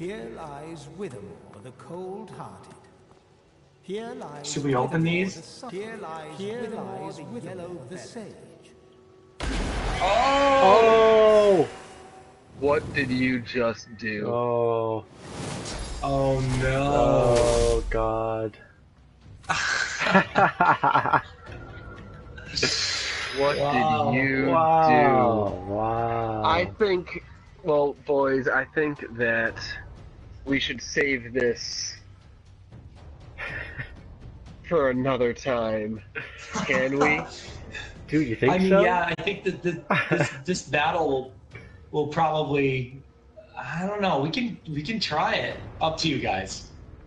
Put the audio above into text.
Here lies Withermore, the cold-hearted. Here lies. Should we open these? Here lies Withermore, the yellow, the sage. Oh! What did you just do? Oh. Oh no. Oh god. What did you do? Wow. I think, well, boys, I think that we should save this for another time. Can we? Dude, you think so? I mean, yeah, I think that this battle will probably. I don't know. We can try it. Up to you guys.